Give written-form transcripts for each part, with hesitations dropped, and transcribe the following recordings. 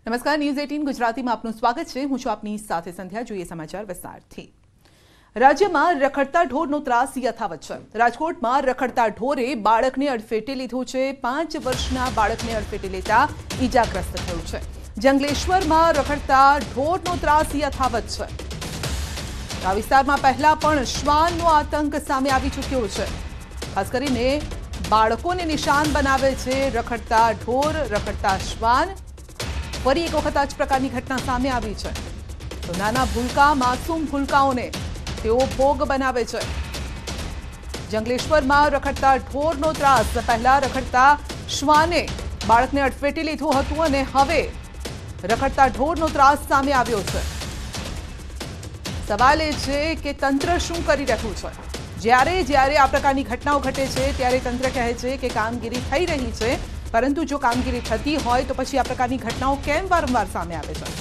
નમસ્કાર, ન્યૂઝ 18 ગુજરાતીમાં આપનું સ્વાગત છે। હું છું આપની સાથે સંધ્યા। જોઈએ સમાચાર વિસ્તારથી। રાજ્યમાં રખડતા ઢોરનો ત્રાસ યથાવત છે। રાજકોટમાં રખડતા ઢોરે બાળકને અડફેટે લીધું છે। 5 વર્ષના બાળકને અડફેટે લેતા ઈજાગ્રસ્ત થયું છે। જંગલેશ્વરમાં રખડતા ઢોરનો ત્રાસ યથાવત છે। આ વિસ્તારમાં પહેલા પણ શ્વાનનો આતંક સામે આવી ચૂક્યો છે। ખાસ કરીને બાળકોને નિશાન બનાવે છે રખડતા ઢોર, રખડતા શ્વાન। ફરી એક વખત આ જ પ્રકારની ઘટના સામે આવી છે તો નાના ભૂલકા, માસૂમ ભૂલકાઓને તેઓ ભોગ બનાવે છે। જંગલેશ્વરમાં રખડતા ઢોરનો ત્રાસ, પહેલા રખડતા શ્વાને બાળકને અડફેટે લીધું હતું અને હવે રખડતા ઢોરનો ત્રાસ સામે આવ્યો છે। સવાલ એ છે કે તંત્ર શું કરી રહ્યું છે? જ્યારે આ પ્રકારની ઘટનાઓ ઘટે છે ત્યારે તંત્ર કહે છે કે કામગીરી થઈ રહી છે, પરંતુ જો કામગીરી થતી હોય તો પછી આ પ્રકારની ઘટનાઓ કેમ વારંવાર સામે આવે છે?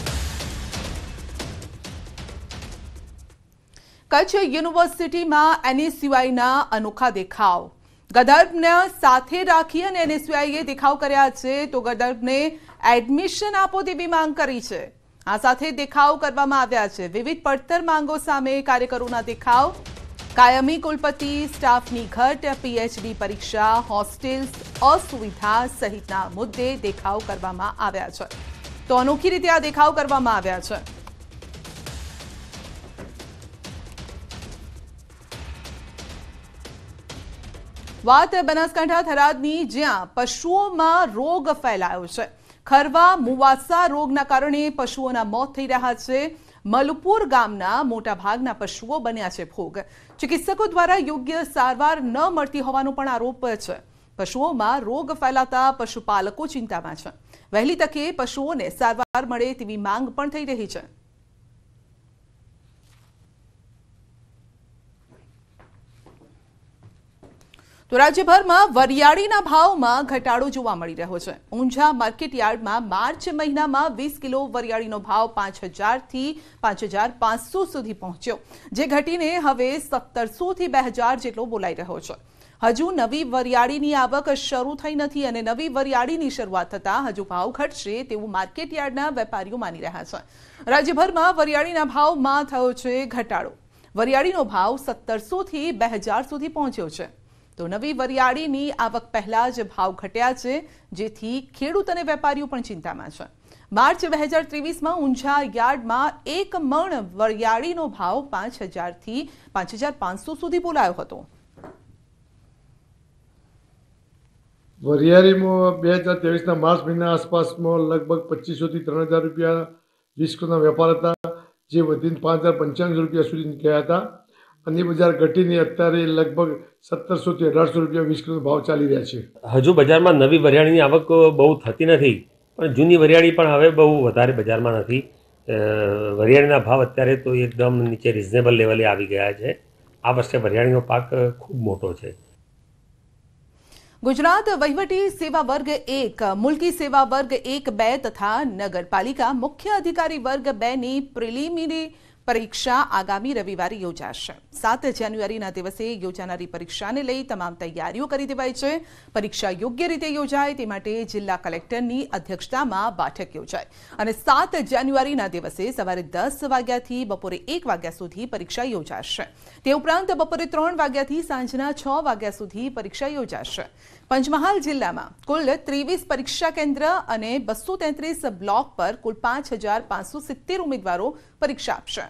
કચ્છ યુનિવર્સિટીમાં એનએસયુઆઈના અનોખા દેખાવ। ગદર્ભને સાથે રાખી અને એનએસયુઆઈએ દેખાવ કર્યા છે તો ગદર્ભને એડમિશન આપો તેવી માંગ કરી છે। આ સાથે દેખાવ કરવામાં આવ્યા છે। વિવિધ પડતર માંગો સામે કાર્યકરોના દેખાવ। કાયમી કુલપતિ, સ્ટાફની ઘટ, પીએચડી પરીક્ષા, હોસ્ટેલ્સ, અસુવિધા સહિતના મુદ્દે દેખાવ કરવામાં આવ્યા છે તો અનોખી રીતે આ દેખાવ કરવામાં આવ્યા છે। વાત બનાસકાંઠા થરાદની, જ્યાં પશુઓમાં રોગ ફેલાયો છે। ખરવા મુવાસા રોગના કારણે પશુઓના મોત થઈ રહ્યા છે। મલપુર ગામના મોટાભાગના પશુઓ બન્યા છે ભોગ। ચિકિત્સકો દ્વારા યોગ્ય સારવાર ન મળતી હોવાનો પણ આરોપ છે। પશુઓમાં રોગ ફેલાતા પશુપાલકો ચિંતામાં છે। વહેલી તકે પશુઓને સારવાર મળે તેવી માંગ પણ થઈ રહી છે। તો રાજ્યભરમાં વરિયાળીના ભાવમાં ઘટાડો જોવા મળી રહ્યો છે। ઊંઝા માર્કેટ યાર્ડમાં માર્ચ મહિનામાં 20 કિલો વરિયાળીનો ભાવ 5,000 થી 5,500 સુધી પહોંચ્યો, જે ઘટીને હવે 1,700 થી 2,000 જેટલો બોલાઈ રહ્યો છે। હજુ નવી વરિયાળીની આવક શરૂ થઈ નથી અને નવી વરિયાળીની શરૂઆત થતાં હજુ ભાવ ઘટશે તેવું માર્કેટ યાર્ડના વેપારીઓ માની રહ્યા છે। રાજ્યભરમાં વરિયાળીના ભાવમાં થયો છે ઘટાડો। વરિયાળીનો ભાવ 1,700 થી 2,000 સુધી પહોંચ્યો છે તો નવી વરિયાળીની આવક પહેલા જ ભાવ ઘટ્યા છે, જેથી ખેડૂત અને વેપારીઓ પણ ચિંતામાં છે। માર્ચ 2023માં ઊંઝા યાર્ડમાં 1 મણ વરિયાળીનો ભાવ 5,000 થી 5,500 સુધી બોલાયો હતો। વરિયાળીમાં 2023ના માર્ચ મહિના આસપાસમાં લગભગ 2,500 થી 3,000 રૂપિયા 20 કિલોના વેપાર હતા, જે વધીને 5,095 રૂપિયા સુધી ગયા હતા। અને બજાર ઘટીને અત્યારે લગભગ 1,700 થી 1,800 રૂપિયા 20 કિલોનો ભાવ ચાલી રહ્યા છે। હજુ બજારમાં નવી વરિયાળીની આવક બહુ થતી નથી, પણ જૂની વરિયાળી પણ હવે બહુ વધારે બજારમાં નથી। વરિયાળીના ભાવ અત્યારે તો એકદમ નીચે રિઝનેબલ લેવલે આવી ગયા છે। આ વર્ષે વરિયાળીનો પાક ખૂબ મોટો છે। ગુજરાત વહીવટી સેવા વર્ગ 1, મુલ્કી સેવા વર્ગ 1, 2 તથા નગરપાલિકા મુખ્ય અધિકારી વર્ગ 2ની પ્રિલિમિનરી પરીક્ષા આગામી રવિવારે યોજાશે। 7 જાન્યુઆરીના દિવસે યોજાનારી પરીક્ષાને લઈ તમામ તૈયારીઓ કરી દેવાઈ છે। પરીક્ષા યોગ્ય રીતે યોજાય તે માટે જિલ્લા કલેક્ટરની અધ્યક્ષતામાં બેઠક યોજાઈ અને 7 જાન્યુઆરીના દિવસે સવારે 10 વાગ્યાથી બપોરે 1 વાગ્યા સુધી પરીક્ષા યોજાશે। તે ઉપરાંત બપોરે 3 વાગ્યાથી સાંજના 6 વાગ્યા સુધી પરીક્ષા યોજાશે। પંચમહાલ જિલ્લામાં કુલ 23 પરીક્ષા કેન્દ્ર અને 233 બ્લોક પર કુલ 5,570 ઉમેદવારો પરીક્ષા આપશે।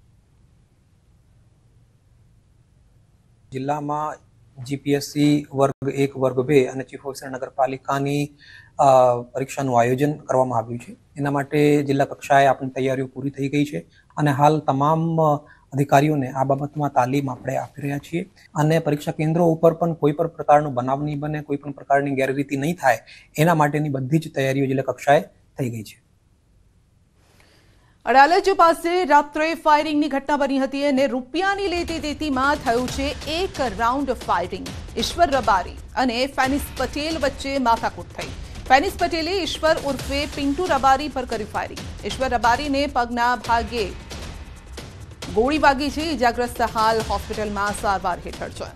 જિલ્લામાં જીપીએસસી વર્ગ 1, વર્ગ 2 અને ચીફ ઓફિસર નગરપાલિકાની પરીક્ષાનું આયોજન કરવામાં આવ્યું છે। એના માટે જિલ્લા કક્ષાએ આપણી તૈયારીઓ પૂરી થઈ ગઈ છે અને હાલ તમામ અધિકારીઓને આ બાબતમાં તાલીમ આપણે આપી રહ્યા છીએ અને પરીક્ષા કેન્દ્રો ઉપર પણ કોઈ પણ પ્રકારનો બનાવ નહીં બને, કોઈ પણ પ્રકારની ગેરરીતિ નહીં થાય, એના માટેની બધી જ તૈયારીઓ જિલ્લા કક્ષાએ થઈ ગઈ છે। અડાલજ પાસે રાત્રે ફાયરિંગની ઘટના બની હતી અને રૂપિયાની લેતી દેતીમાં થયું છે 1 રાઉન્ડ ફાયરિંગ। ઈશ્વર રબારી અને ફેનિસ પટેલ વચ્ચે માથાકૂટ થઈ। ફેનિસ પટેલે ઈશ્વર ઉર્ફે પિન્ટુ રબારી પર કર્યું ફાયરિંગ। ઈશ્વર રબારીને પગના ભાગે ગોળી વાગી છે। ઇજાગ્રસ્ત હાલ હોસ્પિટલમાં સારવાર હેઠળ છે।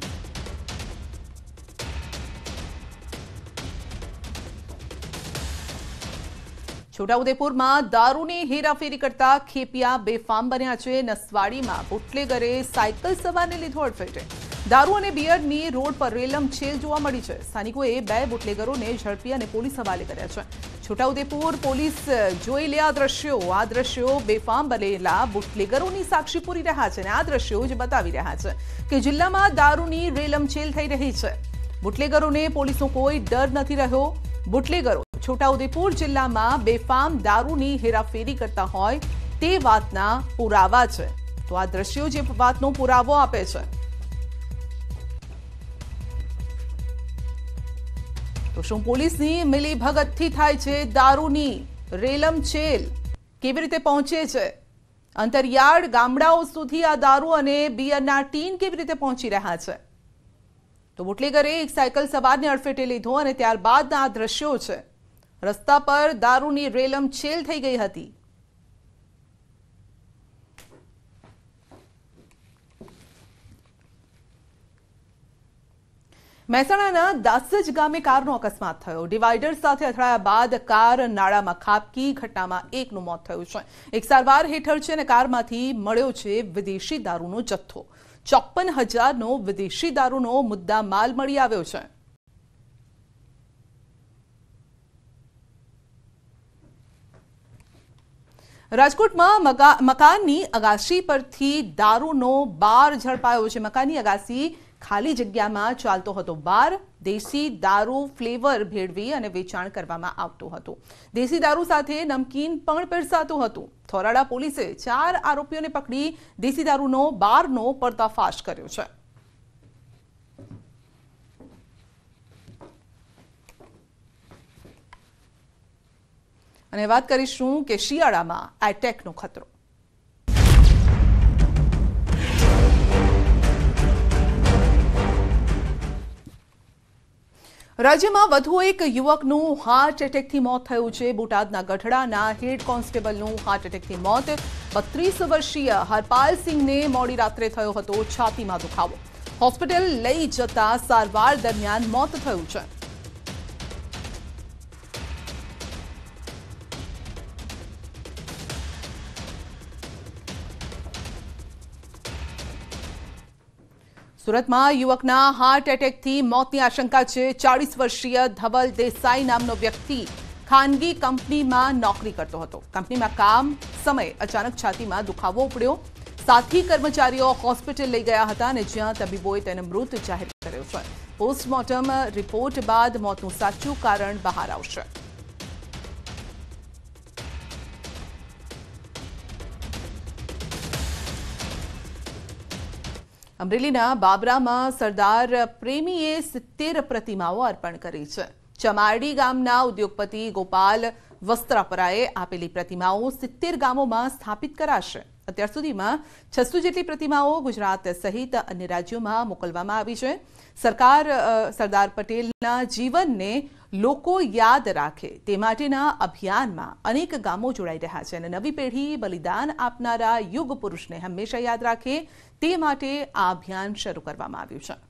છોટાઉદેપુરમાં દારૂની હેરાફેરી કરતા ખેપિયા બેફામ બન્યા છે। નસવાડીમાં બુટલેગરે સાયકલ સવારને લીધો અડફેટે। દારૂ અને બિયરની રોડ પર રેલમછેલ જોવા મળી છે। સ્થાનિકોએ 2 બુટલેગરોને ઝડપી અને પોલીસ હવાલે કર્યા છે। છોટાઉદેપુર પોલીસ જોઈ લે આ દ્રશ્યો બેફામ બનેલા બુટલેગરોની સાક્ષી પૂરી રહ્યા છે અને આ દ્રશ્યો જ બતાવી રહ્યા છે કે જિલ્લામાં દારૂની રેલમછેલ થઈ રહી છે। બુટલેગરોને પોલીસનો કોઈ ડર નથી રહ્યો। બુટલેગરો છોટાઉદેપુર જિલ્લામાં બેફામ દારૂની હેરાફેરી કરતા હોય તે વાતના પુરાવા છે। તો આ દ્રશ્યો જે વાતનો પુરાવો આપે છે। તો શું પોલીસની મિલીભગતથી થાય છે દારૂની રેલમછેલ? કેવી રીતે પહોંચે છે અંતરિયાળ ગામડાઓ સુધી આ દારૂ અને બિયરના ટીન કેવી રીતે પહોંચી રહ્યા છે? તો બુટલેગરે એક સાયકલ સવારને અડફેટે લીધો અને ત્યારબાદના આ દ્રશ્યો છે। રસ્તા પર દારૂની રેલમછેલ થઈ ગઈ હતી। મહેસાણાના દાસજ ગામે કારનો અકસ્માત થયો। ડિવાઈડર સાથે અથડાયા બાદ કાર નાળામાં ખાબકી। ઘટનામાં એકનું મોત થયું છે। એક સારવાર હેઠળ છે અને કારમાંથી મળ્યો છે વિદેશી દારૂનો જથ્થો। 54,000નો વિદેશી દારૂનો મુદ્દા માલ મળી આવ્યો છે। રાજકોટમાં મકાનની અગાસી પરથી દારૂનો બાર ઝડપાયો છે। મકાનની અગાસી ખાલી જગ્યામાં ચાલતો હતો બાર। દેશી દારૂ ફ્લેવર ભેળવી અને વેચાણ કરવામાં આવતું હતું। દેશી દારૂ સાથે નમકીન પણ પીરસાતું હતું। થોરાડા પોલીસે 4 આરોપીઓને પકડી દેશી દારૂનો બારનો પર્દાફાશ કર્યો છે। અને વાત કરીશું કે શિયાળામાં એટેકનો ખતરો। રાજ્યમાં વધુ એક યુવકનું હાર્ટ એટેકથી મોત થયું છે। બોટાદના ગઢડાના હેડ કોન્સ્ટેબલનું હાર્ટ એટેકથી મોત। 32 વર્ષીય હરપાલસિંહને મોડી રાત્રે થયો હતો છાતીમાં દુખાવો। હોસ્પિટલ લઈ જતા સારવાર દરમિયાન મોત થયું છે। સુરતમાં યુવકના હાર્ટ એટેકથી મોતની આશંકા છે। 40 વર્ષીય ધવલ દેસાઈ નામનો વ્યક્તિ ખાનગી કંપનીમાં નોકરી કરતો હતો। કંપનીમાં કામ સમયે અચાનક છાતીમાં દુખાવો ઉપડ્યો। સાથી કર્મચારીઓ હોસ્પિટલ લઈ ગયા હતા અને જ્યાં તબીબોએ તેને મૃત જાહેર કર્યો છે। પોસ્ટમોર્ટમ રિપોર્ટ બાદ મોતનું સાચું કારણ બહાર આવશે। અમરેલીના બાબરામાં સરદાર પ્રેમીએ 70 પ્રતિમાઓ અર્પણ કરી છે। ચમારડી ગામના ઉદ્યોગપતિ ગોપાલ વસ્ત્રાપરાએ આપેલી પ્રતિમાઓ 70 ગામોમાં સ્થાપિત કરાશે। અત્યાર સુધીમાં 600 જેટલી પ્રતિમાઓ ગુજરાત સહિત અન્ય રાજ્યોમાં મોકલવામાં આવી છે। સરકાર સરદાર પટેલના જીવનને લોકો યાદ રાખે તે માટેના અભિયાનમાં અનેક ગામો જોડાઈ રહ્યા છે અને નવી પેઢી બલિદાન આપનારા યુગ પુરુષને હંમેશા યાદ રાખે તે માટે આ અભિયાન શરૂ કરવામાં આવ્યું છે।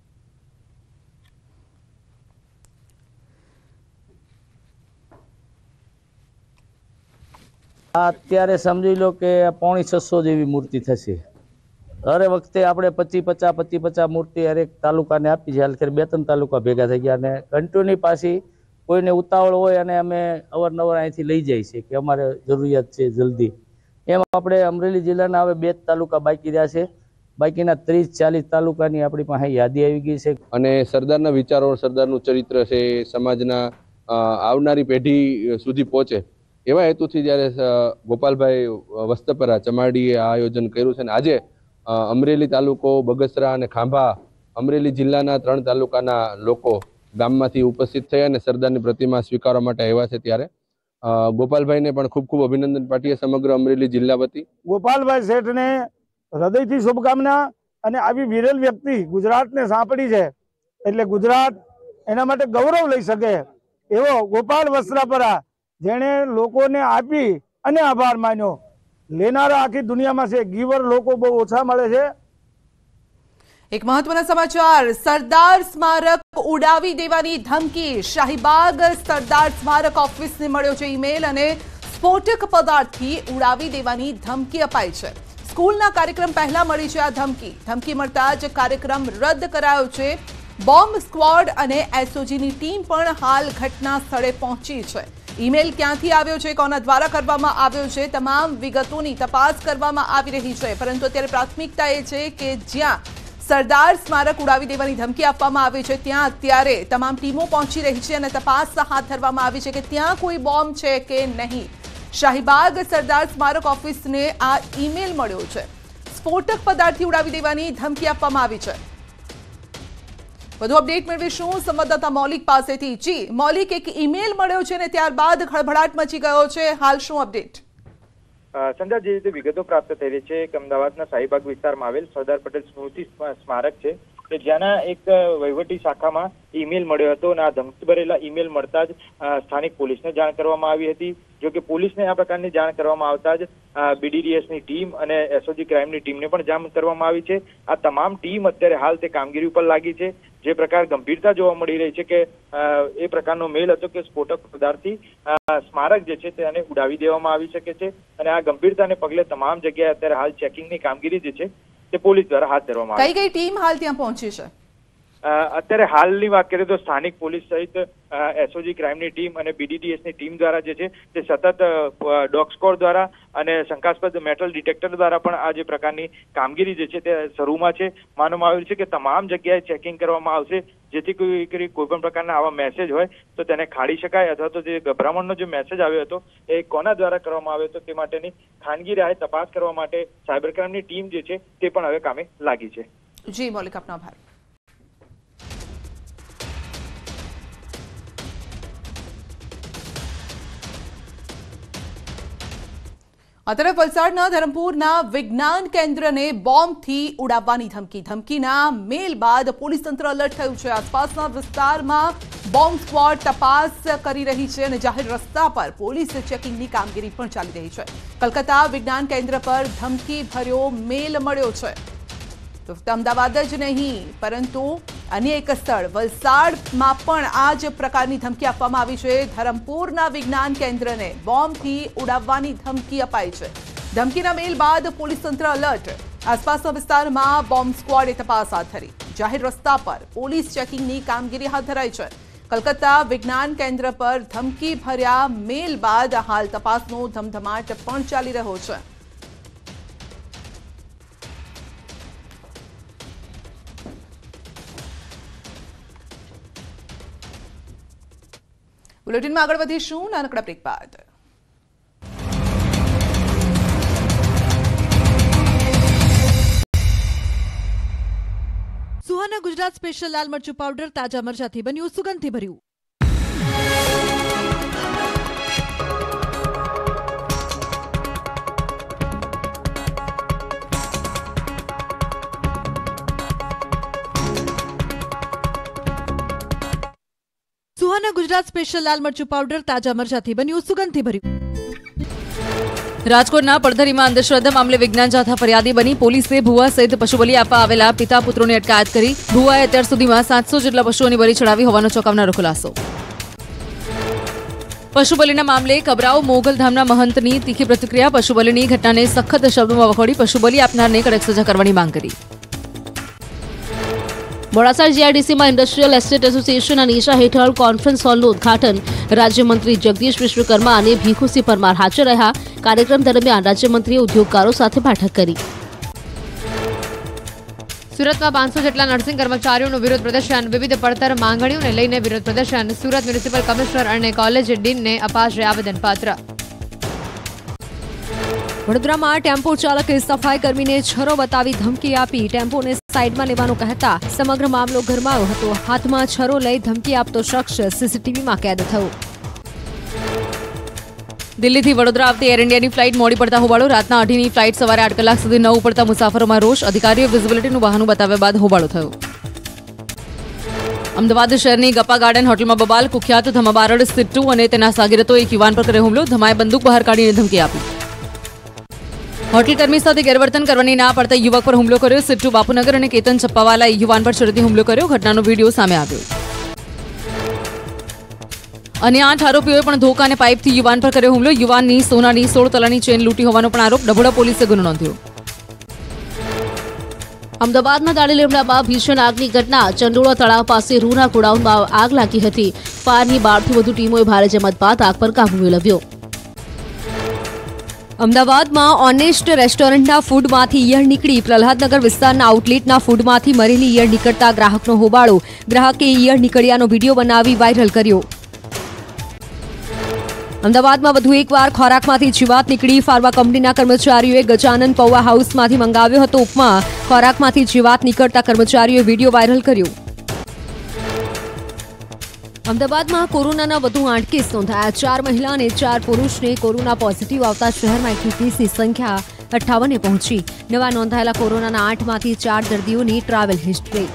અત્યારે સમજી લો કે 550 જેવી મૂર્તિ થશે। હરે વખતે આપણે 25-50 મૂર્તિ હરેક તાલુકાને આપી છે। હાલ 2-3 તાલુકા ભેગા થઈ ગયા અને કન્ટિન્યુ પાછી કોઈને ઉતાવળ હોય અને અમે અવારનવાર અહીંથી લઈ જાય છે કે અમારે જરૂરિયાત છે જલ્દી। એમ આપણે અમરેલી જિલ્લાના હવે 2 તાલુકા બાકી રહ્યા છે। બાકીના 30-40 તાલુકાની આપણી પાસે યાદી આવી ગઈ છે। અને સરદારના વિચારો, સરદારનું ચરિત્ર છે સમાજના આવનારી પેઢી સુધી પહોંચે એવા હેતુથી જ્યારે ગોપાલભાઈ વસ્ત્રાપરા ચમારડીએ આ આયોજન કર્યું છે અને આજે અમરેલી તાલુકો, બગસરા અને ખાંભા અમરેલી જિલ્લાના 3 તાલુકાના લોકો ગામમાંથી ઉપસ્થિત થઈ અને સરદારની પ્રતિમા સ્વીકારવા માટે આવ્યા છે। ત્યારે ગોપાલભાઈને પણ ખૂબ ખૂબ અભિનંદન પાઠવીએ સમગ્ર અમરેલી જિલ્લા વતી। ગોપાલભાઈ શેઠને હૃદયથી શુભકામના અને આવી વિરલ વ્યક્તિ ગુજરાતને સાંપડી છે એટલે ગુજરાત એના માટે ગૌરવ લઈ શકે એવો ગોપાલ વસ્ત્રાપરા જેણે લોકોને આપી અને આભાર માન્યો। લેનારા આખી દુનિયામાં છે, ગીવર લોકો બહુ ઓછા મળે છે। એક મહત્વના સમાચાર, સરદાર સ્મારક ઉડાવી દેવાની ધમકી। શાહીબાગ સરદાર સ્મારક ઓફિસને મળ્યો છે ઈમેલ અને સ્ફોટક પદાર્થથી ઉડાવી દેવાની ધમકી અપાઈ છે। સ્કૂલના કાર્યક્રમ પહેલા મળી છે આ ધમકી મળતા જ કાર્યક્રમ રદ કરાયો છે। બોમ્બ સ્ક્વોડ અને એસઓજીની ટીમ પણ હાલ ઘટના સ્થળે પહોંચી છે। ઈમેલ ક્યાંથી આવ્યો છે, કોના દ્વારા કરવામાં આવ્યો છે, તમામ વિગતોની તપાસ કરવામાં આવી રહી છે। પરંતુ અત્યારે પ્રાથમિકતા એ છે કે જ્યાં સરદાર સ્મારક ઉડાવી દેવાની ધમકી આપવામાં આવી છે ત્યાં અત્યારે તમામ ટીમો પહોંચી રહી છે અને તપાસ હાથ ધરવામાં આવી છે કે ત્યાં કોઈ બોમ્બ છે કે નહીં। શાહીબાગ સરદાર સ્મારક ઓફિસને આ ઈમેલ મળ્યો છે। સ્ફોટક પદાર્થથી ઉડાવી દેવાની ધમકી આપવામાં આવી છે। વધુ અપડેટ મેળવીશું સંવાદદાતા મૌલિક પાસેથી। જી મૌલિક, એક ઈમેલ મળ્યો છે અને ત્યારબાદ ખળભળાટ મચી ગયો છે, હાલ શું અપડેટ? સંધ્યા, જે રીતે વિગતો પ્રાપ્ત થઈ રહી છે કે અમદાવાદના શાહીબાગ વિસ્તારમાં આવેલ સરદાર પટેલ સ્મૃતિ સ્મારક છે કે જ્યાંના એક વહીવટી શાખામાં ઈમેલ મળ્યો હતો અને આ ધમકી ભરેલા ઈમેલ મળતા જ સ્થાનિક પોલીસને જાણ કરવામાં આવી હતી। જો કે પોલીસને આ પ્રકારની જાણ કરવામાં આવતા જ બીડીડીએસની ટીમ અને એસઓજી ક્રાઇમની ટીમને પણ જાણ કરવામાં આવી છે। આ તમામ ટીમ અત્યારે હાલ તે કામગીરી ઉપર લાગી છે। જે પ્રકાર ગંભીરતા જોવા મળી રહી છે કે એ પ્રકારનો મેલ હતો કે સ્ફોટક પદાર્થથી સ્મારક જે છે તેને ઉડાવી દેવામાં આવી શકે છે અને આ ગંભીરતાને પગલે તમામ જગ્યાએ અત્યારે હાલ ચેકિંગની કામગીરી જે છે તે પોલીસ દ્વારા હાથ ધરવામાં આવી છે। કઈ ટીમ હાલ ત્યાં પહોંચી છે? અત્યારે હાલની વાત કરીએ તો સ્થાનિક પોલીસ સહિત એસઓજી ક્રાઇમની ટીમ અને બીડીડીએસની ટીમ દ્વારા જે છે તે સતત ડોગ સ્કોડ દ્વારા અને શંકાસ્પદ મેટલ ડિટેક્ટર દ્વારા પણ આ જે પ્રકારની કામગીરી જે છે તે શરૂમાં છે। માનવામાં આવ્યું છે કે તમામ જગ્યાએ ચેકિંગ કરવામાં આવશે જેથી કોઈ પણ પ્રકારના આવા મેસેજ હોય તો તેને ખાડી શકાય અથવા તો જે ગભરામણનો જે મેસેજ આવ્યો હતો એ કોના દ્વારા કરવામાં આવ્યો હતો તે માટેની ખાનગી રાહે તપાસ કરવા માટે સાયબર ક્રાઇમની ટીમ જે છે તે પણ હવે કામે લાગી છે। જી મૌલિક, આપનો આભાર। આ તરફ વલસાડના ધરમપુરના વિજ્ઞાન કેન્દ્રને બોમ્બથી ઉડાવવાની ધમકીના મેલ બાદ પોલીસ તંત્ર એલર્ટ થયું છે। આસપાસના વિસ્તારમાં બોમ્બ સ્ક્વોડ તપાસ કરી રહી છે અને જાહેર રસ્તા પર પોલીસ ચેકિંગની કામગીરી પણ ચાલી રહી છે। કલકત્તા વિજ્ઞાન કેન્દ્ર પર ધમકી ભર્યો મેલ મળ્યો છે તો અમદાવાદ જ નહીં પરંતુ અન્ય એક સ્થળ વલસાડમાં પણ આ જ પ્રકારની ધમકી આપવામાં આવી છે। ધરમપુરના વિજ્ઞાન કેન્દ્રને બોમ્બથી ઉડાવવાની ધમકી અપાઈ છે। ધમકીના મેલ બાદ પોલીસ તંત્ર એલર્ટ। આસપાસના વિસ્તારમાં બોમ્બ સ્ક્વોડે તપાસ હાથ ધરી। જાહેર રસ્તા પર પોલીસ ચેકિંગની કામગીરી હાથ ધરાઈ છે। કલકત્તા વિજ્ઞાન કેન્દ્ર પર ધમકી ભર્યા મેલ બાદ હાલ તપાસનો ધમધમાટ પણ ચાલી રહ્યો છે। બુલેટિનમાં આગળ વધીશું નાનકડા બ્રેક બાદ। સુહાના ગુજરાત સ્પેશિયલ લાલ મરચું પાવડર તાજા મરચાથી બન્યું સુગંધથી ભર્યું। સુહાના ગુજરાત સ્પેશિયલ લાલ મરચું પાવડર તાજા મરચાથી બન્યું સુગંધથી ભર્યું। રાજકોટના પડધરીમાં અંધશ્રદ્ધા મામલે વિજ્ઞાન જાથા ફરિયાદી બની પોલીસે ભુવા સહિત પશુબલી આપવા આવેલા પિતા પુત્રોની અટકાયત કરી। ભુવાએ અત્યાર સુધીમાં 700 જેટલા પશુઓની બલી ચડાવી હોવાનો ચોંકાવનારો ખુલાસો। પશુબલીના મામલે કબરાઉ મોગલધામના મહંતની તીખી પ્રતિક્રિયા। પશુબલીની ઘટનાને સખત શબ્દોમાં વખોડી પશુબલી આપનારને કડક સજા કરવાની માંગ કરી। મોડાસા જીઆઈડીસીમાં ઇન્ડસ્ટ્રીયલ એસ્ટેટ એસોસિએશનના નેજા હેઠળ કોન્ફરન્સ હોલનું ઉદઘાટન રાજ્યમંત્રી જગદીશ વિશ્વકર્મા અને ભીખુસિંહ પરમાર હાજર રહ્યા। કાર્યક્રમ દરમિયાન રાજ્યમંત્રીએ ઉદ્યોગકારો સાથે બેઠક કરી। સુરતમાં 500 જેટલા નર્સિંગ કર્મચારીઓનું વિરોધ પ્રદર્શન। વિવિધ પડતર માંગણીઓને લઈને વિરોધ પ્રદર્શન। સુરત મ્યુનિસિપલ કમિશનર અને કોલેજ ડીનને અપાશે આવેદનપત્ર। વડોદરામાં ટેમ્પો ચાલકે સફાઈ કર્મીને છરો બતાવી ધમકી આપી। ટેમ્પોને સાઈડમાં લેવાનું કહેતા સમગ્ર મામલો ગરમાયો હતો। હાથમાં છરો લઈ ધમકી આપતો શખ્સ સીસીટીવીમાં કેદ થયો। દિલ્હીથી વડોદરા આવતી એર ઇન્ડિયાની ફ્લાઇટ મોડી પડતા હોબાળો। રાતના 8:30ની ફ્લાઇટ સવારે 8 કલાક સુધી ન ઉપડતા મુસાફરોમાં રોષ। અધિકારીઓ વિઝિબિલિટીનું બહાનું બતાવ્યા બાદ હોબાળો થયો। અમદાવાદ શહેરની ગપ્પા ગાર્ડન હોટલમાં બબાલ। કુખ્યાત ધમાબારડ સિટ્ટુ અને તેના સાગીરતો એક યુવાન પર કર્યો હુમલો। ધમાએ બંદૂક બહાર કાઢીને ધમકી આપી। હોટેલ કર્મી સાથે ગેરવર્તન કરવાની ના પડતા યુવક પર હુમલો કર્યો. સિટ્ટુ બાપુનગર અને કેતન ચપ્પાવાલાએ યુવાન પર છરીથી હુમલો કર્યો. ઘટનાનો વિડીયો સામે આવ્યો. અને 8 આરોપીઓએ પણ ધોકા અને પાઇપથી યુવાન પર કર્યો હુમલો. યુવાનની સોનાની 16 તોલાની ચેન લૂંટી હોવાનો પણ આરોપ. ડભોડા પોલીસે ગુનો નોંધ્યો. અમદાવાદના દાડી લીમડામાં ભીષણ આગની ઘટના. ચંડોળા તળાવ પાસે રૂના ગોડાઉનમાં આગ લાગી હતી. ફાયરની 12થી વધુ ટીમોએ ભારે જહેમત બાદ આગ પર કાબુ મેળવ્યો. અમદાવાદમાં ઓનેસ્ટ રેસ્ટોરન્ટના ફૂડમાંથી ઈયળ નીકળી. પ્રહલાદનગર વિસ્તારના આઉટલેટના ફૂડમાંથી મરેલી ઈયળ નીકળતા ગ્રાહકનો હોબાળો. ગ્રાહકે ઈયળ નીકળ્યાનો વિડીયો બનાવી વાયરલ કર્યો. અમદાવાદમાં વધુ એકવાર ખોરાકમાંથી જીવાત નીકળી. ફાર્મા કંપનીના કર્મચારીઓએ ગજાનન પૌવા હાઉસમાંથી મંગાવ્યો હતો ઉપમા. ખોરાકમાંથી જીવાત નીકળતા કર્મચારીઓએ વિડીયો વાયરલ કર્યો. અમદાવાદમાં કોરોનાના વધુ 8 કેસ નોંધાયા. 4 મહિલા અને 4 પુરુષને કોરોના પોઝિટિવ આવતા શહેરમાં એકલી કેસની સંખ્યા 58 પહોંચી. નવા નોંધાયેલા કોરોનાના 8માંથી 4 દર્દીઓની ટ્રાવેલ હિસ્ટ્રી.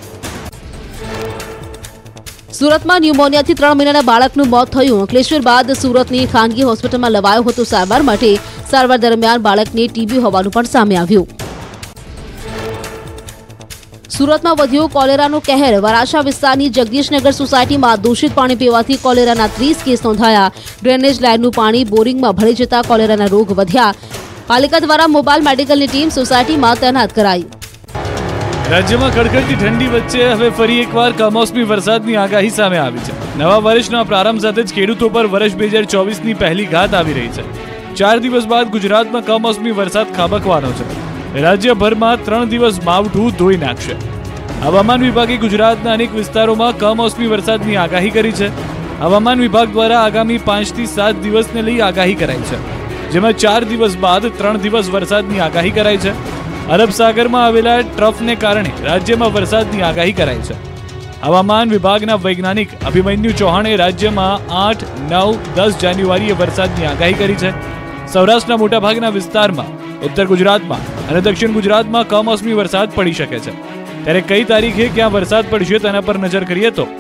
સુરતમાં ન્યુમોનિયાથી 3 મહિનાના બાળકનું મોત થયું. અંકલેશ્વર બાદ સુરતની ખાનગી હોસ્પિટલમાં લવાયો હતો સારવાર માટે. સારવાર દરમિયાન બાળકને ટીબી હોવાનું પણ સામે આવ્યું. સુરતમાં વધ્યો કોલેરાનો કહેર. વરાછા વિસ્તારની જગદીશનગર સોસાયટીમાં દૂષિત પાણી પીવાથી કોલેરાના 30 કેસ નોંધાયા. ડ્રેનેજ લાઇનનું પાણી બોરિંગમાં ભળી જતા કોલેરાના રોગ વધ્યા. પાલિકા દ્વારા મોબાઈલ મેડિકલની ટીમ સોસાયટીમાં તૈનાત કરાઈ. રાજ્યમાં કડકડતી ઠંડી વચ્ચે હવે ફરી એકવાર કમોસમી વરસાદની આગાહી સામે આવી છે. નવા વર્ષના પ્રારંભ સાથે જ ખેડૂતો પર વર્ષ 2024ની પહેલી ઘાત આવી રહી છે. 4 દિવસ બાદ ગુજરાતમાં કમોસમી વરસાદ ખાબકવાનો છે. રાજ્યભરમાં 3 દિવસ માવઠું ધોઈ નાખશે. હવામાન વિભાગે ગુજરાતના અનેક વિસ્તારોમાં કમોસમી વરસાદની આગાહી કરી છે. હવામાન વિભાગ દ્વારા આગામી 5 થી 7 દિવસને લઈ આગાહી કરાઈ છે, જેમાં 4 દિવસ બાદ 3 દિવસ વરસાદની આગાહી કરાઈ છે. અરબ સાગરમાં આવેલા ટ્રફને કારણે રાજ્યમાં વરસાદની આગાહી કરાઈ છે. હવામાન વિભાગના વૈજ્ઞાનિક અભિમન્યુ ચૌહાણે રાજ્યમાં 8, 9, 10 જાન્યુઆરીએ વરસાદની આગાહી કરી છે. સૌરાષ્ટ્રના મોટાભાગના વિસ્તારમાં, ઉત્તર ગુજરાતમાં અને દક્ષિણ ગુજરાતમાં કમોસમી વરસાદ પડી શકે છે. ત્યારે કઈ તારીખે ક્યાં વરસાદ પડશે તેના પર નજર કરીએ તો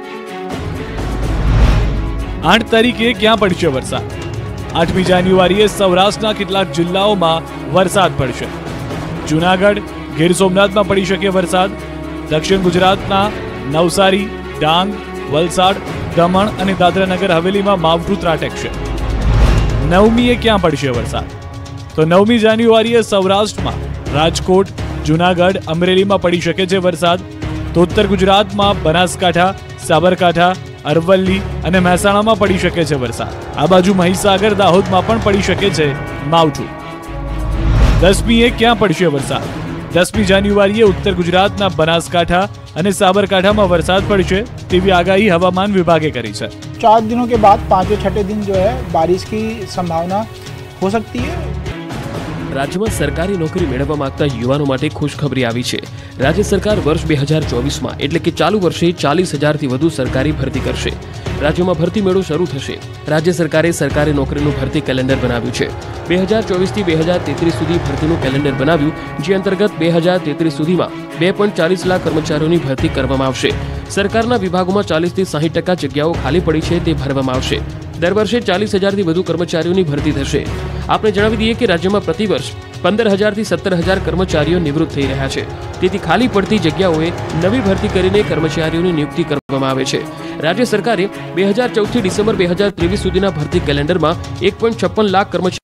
8 તારીખે ક્યાં પડશે વરસાદ? 8મી જાન્યુઆરીએ સૌરાષ્ટ્રના કેટલાક જિલ્લાઓમાં વરસાદ પડશે. જૂનાગઢ, ગીર સોમનાથમાં પડી શકે વરસાદ. દક્ષિણ ગુજરાતના નવસારી, ડાંગ, વલસાડ, દમણ અને દાદરાનગર હવેલીમાં માવઠું ત્રાટકશે. 9મીએ ક્યાં પડશે વરસાદ? તો 9મી જાન્યુઆરીએ સૌરાષ્ટ્રમાં રાજકોટ, જૂનાગઢ, અમરેલીમાં પડી શકે છે વરસાદ. તો ઉત્તર ગુજરાતમાં બનાસકાંઠા, સાબરકાંઠા, અરવલ્લી અને મહેસાણામાં પડી શકે છે વરસાદ. આ બાજુ મહીસાગર, દાહોદમાં પણ પડી શકે છે માવઠું. 10મીએ ક્યાં પડશે વરસાદ? 10મી જાન્યુઆરીએ ઉત્તર ગુજરાતના બનાસકાંઠા અને સાબરકાંઠામાં વરસાદ પડશે તેવી આગાહી હવામાન વિભાગે કરી છે. 4 दिनों के बाद 5वें छठे दिन जो है बारिश की संभावना हो सकती है. રાજ્યમાં સરકારી નોકરી મેળવવા માંગતા યુવાનો માટે ખુશખબરી આવી છે. રાજ્ય સરકાર વર્ષ 2024માં એટલે કે ચાલુ વર્ષે 40,000થી વધુ સરકારી ભરતી કરશે. રાજ્યમાં ભરતી મેળો શરૂ થશે. રાજ્ય સરકારે સરકારી નોકરીનું ભરતી કેલેન્ડર બનાવ્યું છે. 2024થી 2033 સુધી ભરતીનું કેલેન્ડર બનાવ્યું, જે અંતર્ગત 2033 સુધીમાં 2.40 લાખ કર્મચારીઓની ભરતી કરવામાં આવશે. સરકારના વિભાગોમાં 40થી 60% જગ્યાઓ ખાલી પડી છે તે ભરવામાં આવશે. દર વર્ષે 40,000થી વધુ કર્મચારીઓની ભરતી થશે. આપણે જણાવી દઈએ કે રાજ્યમાં પ્રતિવર્ષ 15,000થી 17,000 કર્મચારીઓ નિવૃત્ત થઈ રહ્યા છે. તેથી ખાલી પડતી જગ્યાઓએ નવી ભરતી કરીને કર્મચારીઓની નિયુક્તિ કરવામાં આવે છે. રાજ્ય સરકારે 2014થી ડિસેમ્બર 2023 સુધીના ભરતી કેલેન્ડરમાં 1.56 લાખ કર્મચારીઓ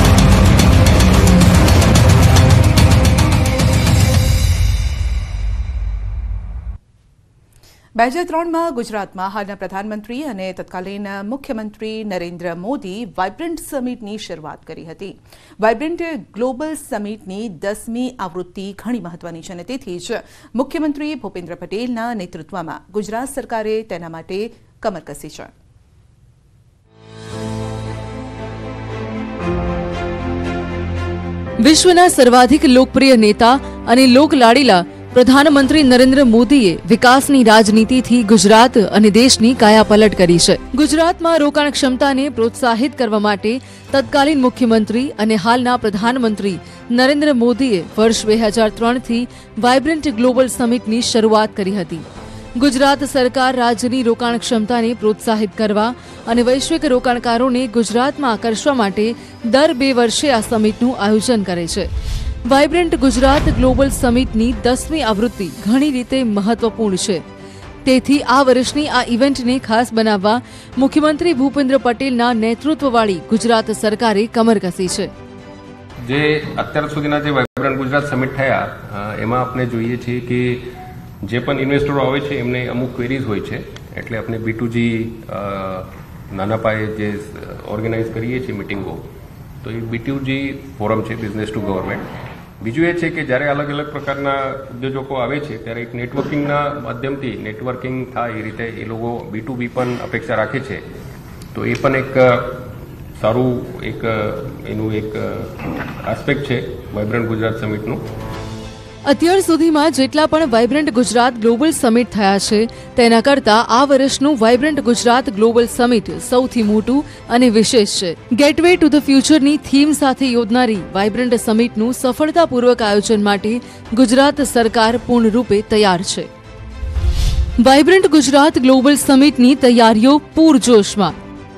2003માં ગુજરાતમાં હાલના પ્રધાનમંત્રી અને તત્કાલીન મુખ્યમંત્રી નરેન્દ્ર મોદી વાઇબ્રન્ટ સમિટની શરૂઆત કરી હતી. વાઇબ્રન્ટ ગ્લોબલ સમિટની 10મી આવૃત્તિ ઘણી મહત્વની છે અને તેથી જ મુખ્યમંત્રી ભૂપેન્દ્ર પટેલના નેતૃત્વમાં ગુજરાત સરકારે તેના માટે કમર કસી છે. વિશ્વના સર્વાધિક લોકપ્રિય નેતા અને લોકલાડીલા પ્રધાનમંત્રી નરેન્દ્ર મોદીએ વિકાસની રાજનીતિથી ગુજરાત અને દેશની કાયાપલટ કરી છે. ગુજરાતમાં રોકાણ ક્ષમતાને પ્રોત્સાહિત કરવા માટે તત્કાલીન મુખ્યમંત્રી અને હાલના પ્રધાનમંત્રી નરેન્દ્ર મોદીએ વર્ષ 2003થી વાઇબ્રન્ટ ગ્લોબલ સમિટની શરૂઆત કરી હતી. ગુજરાત સરકાર રાજ્યની રોકાણ ક્ષમતાને પ્રોત્સાહિત કરવા અને વૈશ્વિક રોકાણકારોને ગુજરાતમાં આકર્ષવા માટે દર 2 વર્ષે આ સમિટનું આયોજન કરે છે. વાઇબ્રન્ટ ગુજરાત ગ્લોબલ સમિટની 10મી આવૃત્તિ ઘણી રીતે મહત્વપૂર્ણ છે. તેથી આ વર્ષની આ ઇવેન્ટને ખાસ બનાવવા મુખ્યમંત્રી ભૂપેન્દ્ર પટેલના નેતૃત્વવાળી ગુજરાત સરકારે કમર કસી છે. જે અત્યાર સુધીના જે વાઇબ્રન્ટ ગુજરાત સમિટ થયા એમાં આપણે જોઈએ છીએ કે જે પણ ઇન્વેસ્ટરો આવે છે એમને અમુક ક્વેરીઝ હોય છે, એટલે આપણે B2G નાના પાયે જે ઓર્ગેનાઇઝ કરીએ છીએ મિટિંગો, તો એ B2G ફોરમ છે, બિઝનેસ ટુ ગવર્મેન્ટ. બીજું એ છે કે જ્યારે અલગ અલગ પ્રકારના ઉદ્યોજકો આવે છે ત્યારે એક નેટવર્કિંગના માધ્યમથી નેટવર્કિંગ થાય એ રીતે એ લોકો B2B પણ અપેક્ષા રાખે છે. તો એ પણ એક સારું એનું એક આસ્પેક્ટ છે વાઇબ્રન્ટ ગુજરાત સમિટનું. અત્યાર સુધીમાં જેટલા પણ વાઇબ્રન્ટ ગુજરાત ગ્લોબલ સમિટ થયા છે તેના કરતાં આ વર્ષનું વાઇબ્રન્ટ ગુજરાત ગ્લોબલ સમિટ સૌથી મોટું અને વિશેષ છે. ગેટવે ટુ ધ ફ્યુચરની થીમ સાથે યોજનારી વાઇબ્રન્ટ સમિટનું સફળતાપૂર્વક આયોજન માટે ગુજરાત સરકાર પૂર્ણરૂપે તૈયાર છે. વાઇબ્રન્ટ ગુજરાત ગ્લોબલ સમિટની તૈયારીઓ પૂરજોશમાં.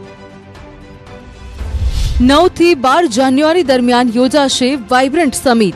9 થી 12 જાન્યુઆરી દરમિયાન યોજાશે વાઇબ્રન્ટ સમિટ.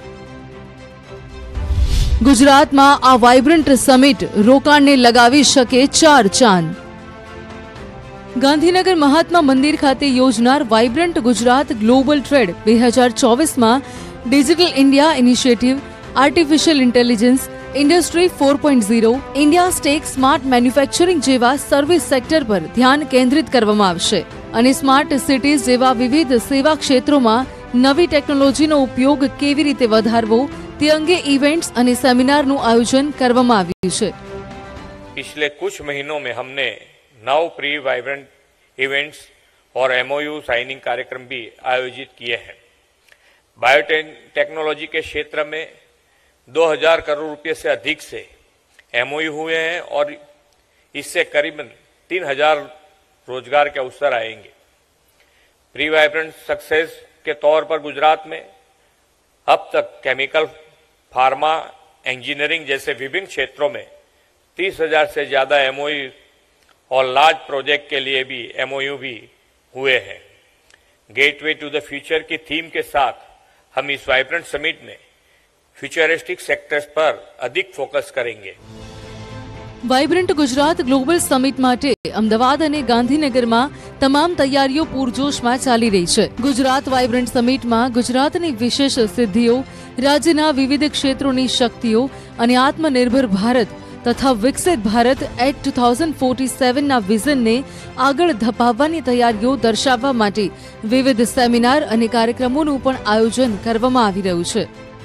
ગુજરાતમાં આ વાઇબ્રન્ટ સમિટ રોકાણને લગાવી શકે 4 ચાંદ. ગાંધીનગર મહાત્મા મંદિર ખાતે યોજનાર વાઇબ્રન્ટ ગુજરાત ગ્લોબલ ટ્રેડ 2024માં digital India initiative, artificial intelligence, industry 4.0, India stack, smart manufacturing જેવા સર્વિસ સેક્ટર પર ધ્યાન કેન્દ્રિત કરવામાં આવશે અને સ્માર્ટ સિટીઝ જેવા વિવિધ સેવા ક્ષેત્રોમાં નવી ટેકનોલોજીનો ઉપયોગ કેવી રીતે વધારવો તે અંગે इवेंट्स અને સેમિનારનું આયોજન કરવામાં આવ્યું છે. पिछले कुछ महीनों में हमने 9 प्री वाइब्रेंट इवेंट्स और MOU साइनिंग कार्यक्रम भी आयोजित किए हैं. बायोटेक्नोलॉजी के क्षेत्र में 2000 करोड़ रुपए से अधिक से MOU हुए हैं और इससे करीबन 3000 रोजगार के अवसर आएंगे. प्री वाइब्रेंट सक्सेस के तौर पर गुजरात में अब तक केमिकल, फार्मा, इंजीनियरिंग जैसे विभिन्न क्षेत्रों में 30,000 से ज्यादा MOU और लार्ज प्रोजेक्ट के लिए भी MOU भी हुए हैं. गेटवे टू द फ्यूचर की थीम के साथ हम इस वाइब्रेंट समिट में फ्यूचरिस्टिक सेक्टर्स पर अधिक फोकस करेंगे. વાઇબ્રન્ટ ગુજરાત ગ્લોબલ સમિટ માટે અમદાવાદ અને ગાંધીનગરમાં તમામ તૈયારીઓ પૂરજોશમાં ચાલી રહી છે. ગુજરાત વાઇબ્રન્ટ સમિટમાં ગુજરાતની વિશેષ સિદ્ધિઓ, રાજ્યના વિવિધ ક્ષેત્રોની શક્તિઓ અને આત્મનિર્ભર ભારત તથા વિકસિત ભારત એટ 2047ના વિઝનને આગળ ધપાવવાની તૈયારીઓ દર્શાવવા માટે વિવિધ સેમિનાર અને કાર્યક્રમોનું પણ આયોજન કરવામાં આવી રહ્યું છે.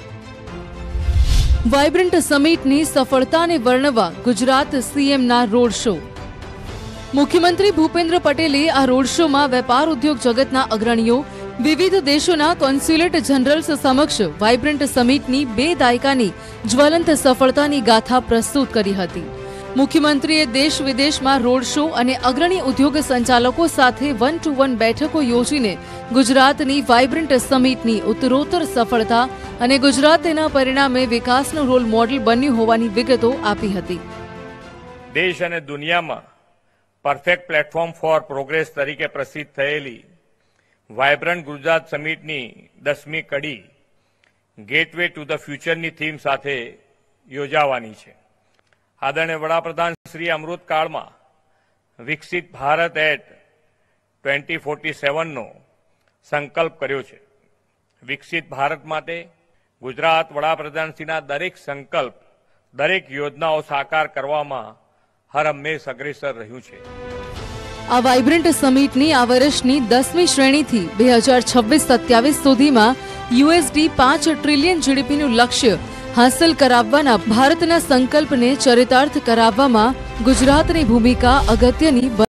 વાઇબ્રન્ટ સમિટની સફળતાને વર્ણવવા ગુજરાત CMના રોડ શો. મુખ્યમંત્રી ભૂપેન્દ્ર પટેલે આ રોડ શોમાં વેપાર ઉદ્યોગ જગતના અગ્રણીઓ, વિવિધ દેશોના કોન્સ્યુલેટ જનરલ્સ સમક્ષ વાઇબ્રન્ટ સમિટની 2 દાયકાની જ્વલંત સફળતાની ગાથા પ્રસ્તુત કરી હતી. મુખ્યમંત્રીએ દેશ વિદેશમાં રોડ શો અને અગ્રણી ઉદ્યોગ સંચાલકો સાથે 1-to-1 બેઠકો યોજીને ગુજરાતની વાઇબ્રન્ટ સમિટની ઉત્તરોત્તર સફળતા અને ગુજરાત તેના પરિણામે વિકાસનું રોલ મોડેલ બન્યું હોવાની વિગતો આપી હતી. દેશ અને દુનિયામાં પરફેક્ટ પ્લેટફોર્મ ફોર પ્રોગ્રેસ તરીકે પ્રસિદ્ધ થયેલી વાઇબ્રન્ટ ગુજરાત સમિટની 10મી કડી ગેટવે ટુ ધ ફ્યુચરની થીમ સાથે યોજાવાની છે. આદરણીય વડાપ્રધાન શ્રી અમૃતકાળમાં વિકસિત ભારત એટ 2047નો સંકલ્પ કર્યો છે. વિકસિત ભારત માટે ગુજરાત વડાપ્રધાનશ્રીના દરેક સંકલ્પ, દરેક યોજનાઓ સાકાર કરવામાં હર હંમેશ અગ્રેસર રહ્યું છે. આ વાઇબ્રન્ટ સમિટની આ વર્ષની 10મી શ્રેણીથી 2026-27 સુધીમાં $5 ટ્રિલિયન GDPનું લક્ષ્ય હાંસલ કરાવવાના ભારતના સંકલ્પને ચરિતાર્થ કરાવવામાં ગુજરાતની ભૂમિકા અગત્યની